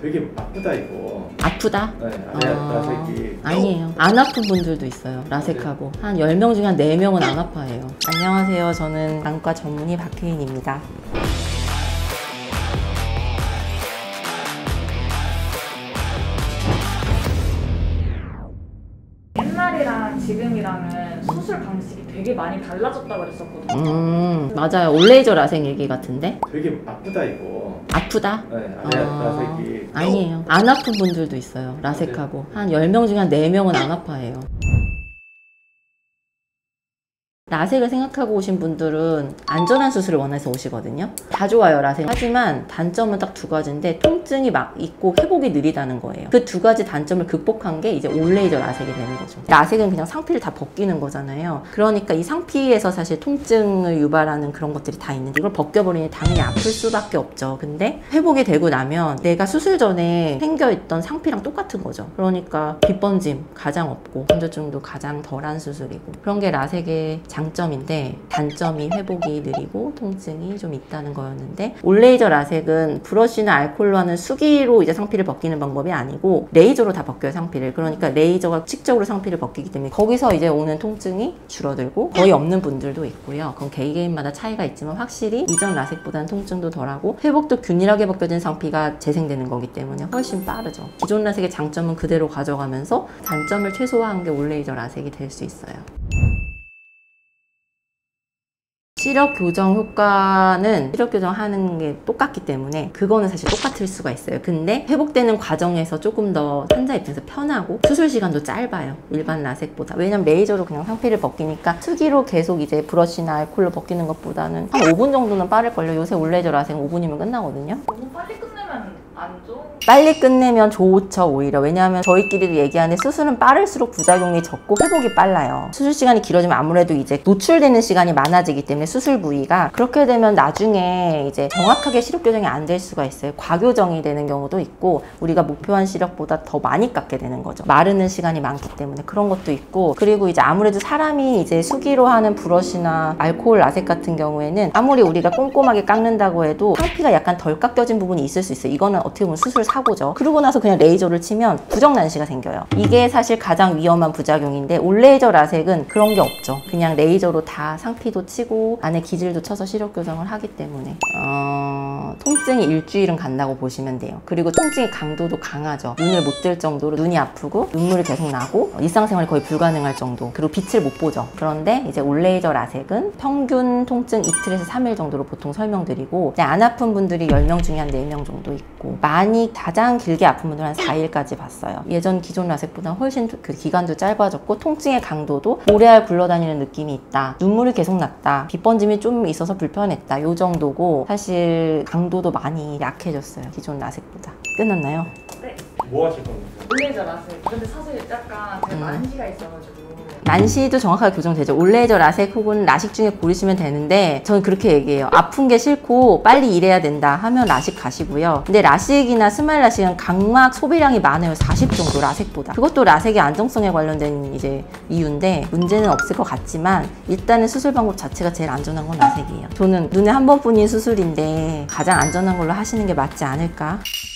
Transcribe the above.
되게 아프다 이거. 아프다? 네, 라섹이. 아니에요. 안 아픈 분들도 있어요. 라섹하고. 한 10명 중에 한 4명은 안 아파해요. 안녕하세요. 저는 안과 전문의 박혜인입니다. 옛날이랑 지금이랑은 수술 방식이 되게 많이 달라졌다고 그랬었거든요. 맞아요. 올레이저 라섹 얘기 같은데? 되게 아프다 이거. 아프다? 네, 라섹이. 아니에요. 안 아픈 분들도 있어요. 라섹하고. 한 10명 중에 한 4명은 안 아파해요. 라섹을 생각하고 오신 분들은 안전한 수술을 원해서 오시거든요. 다 좋아요, 라섹. 하지만 단점은 딱 2가지인데 통증이 막 있고 회복이 느리다는 거예요. 그 2가지 단점을 극복한 게 이제 올레이저 라섹이 되는 거죠. 라섹은 그냥 상피를 다 벗기는 거잖아요. 그러니까 이 상피에서 사실 통증을 유발하는 그런 것들이 다 있는데 이걸 벗겨버리니 당연히 아플 수밖에 없죠. 근데 회복이 되고 나면 내가 수술 전에 생겨있던 상피랑 똑같은 거죠. 그러니까 빗번짐 가장 없고 건조증도 가장 덜한 수술이고 그런 게 라섹의 장점인데 단점이 회복이 느리고 통증이 좀 있다는 거였는데 올레이저 라섹은 브러쉬나 알코올로 하는 수기로 이제 상피를 벗기는 방법이 아니고 레이저로 다 벗겨요, 상피를. 그러니까 레이저가 직접으로 상피를 벗기기 때문에 거기서 이제 오는 통증이 줄어들고 거의 없는 분들도 있고요. 그건 개개인마다 차이가 있지만 확실히 이전 라섹보다는 통증도 덜하고 회복도 균일하게 벗겨진 상피가 재생되는 거기 때문에 훨씬 빠르죠. 기존 라섹의 장점은 그대로 가져가면서 단점을 최소화한 게 올레이저 라섹이 될 수 있어요. 시력 교정 효과는 시력 교정하는 게 똑같기 때문에 그거는 사실 똑같을 수가 있어요. 근데 회복되는 과정에서 조금 더 환자 입장에서 편하고 수술 시간도 짧아요, 일반 라섹보다. 왜냐면 레이저로 그냥 상피를 벗기니까 수기로 계속 이제 브러쉬나 알콜로 벗기는 것보다는 한 5분 정도는 빠를걸요. 요새 올레이저 라섹은 5분이면 끝나거든요. 너무 빨리 끝내면 안 좋은? 빨리 끝내면 좋죠, 오히려. 왜냐하면 저희끼리도 얘기하는데 수술은 빠를수록 부작용이 적고 회복이 빨라요. 수술 시간이 길어지면 아무래도 이제 노출되는 시간이 많아지기 때문에 수술 부위가 그렇게 되면 나중에 이제 정확하게 시력 교정이 안 될 수가 있어요. 과교정이 되는 경우도 있고 우리가 목표한 시력보다 더 많이 깎게 되는 거죠. 마르는 시간이 많기 때문에 그런 것도 있고 그리고 이제 아무래도 사람이 이제 수기로 하는 브러쉬나 알코올 라섹 같은 경우에는 아무리 우리가 꼼꼼하게 깎는다고 해도 상피가 약간 덜 깎여진 부분이 있을 수 있어요. 이거는 어떻게 보면 수술 사고죠. 그러고 나서 그냥 레이저를 치면 부정난시가 생겨요. 이게 사실 가장 위험한 부작용인데 올레이저 라섹은 그런 게 없죠. 그냥 레이저로 다 상피도 치고 안에 기질도 쳐서 시력 교정을 하기 때문에 통증이 일주일은 간다고 보시면 돼요. 그리고 통증의 강도도 강하죠. 눈을 못 뜰 정도로 눈이 아프고 눈물이 계속 나고 일상생활이 거의 불가능할 정도. 그리고 빛을 못 보죠. 그런데 이제 올레이저 라섹은 평균 통증 이틀에서 3일 정도로 보통 설명드리고 안 아픈 분들이 10명 중에 한 4명 정도 있고 많이 가장 길게 아픈 분들은 한 4일까지 봤어요. 예전 기존 라섹보다 훨씬 그 기간도 짧아졌고 통증의 강도도 오래알 굴러다니는 느낌이 있다, 눈물이 계속 났다, 빗번짐이 좀 있어서 불편했다, 요 정도고 사실 강도도 많이 약해졌어요, 기존 라섹보다. 끝났나요? 네. 뭐 하실 겁니까? 올레이저 라섹. 근데 사실 약간 제가 난시가 있어가지고 난시도 정확하게 교정되죠. 올레이저 라섹 혹은 라식 중에 고르시면 되는데 저는 그렇게 얘기해요. 아픈 게 싫고 빨리 일해야 된다 하면 라식 가시고요. 근데 라식이나 스마일 라식은 각막 소비량이 많아요. 40 정도 라섹보다. 그것도 라섹의 안정성에 관련된 이제 이유인데 문제는 없을 것 같지만 일단은 수술 방법 자체가 제일 안전한 건 라섹이에요. 저는 눈에 한 번뿐인 수술인데 가장 안전한 걸로 하시는 게 맞지 않을까?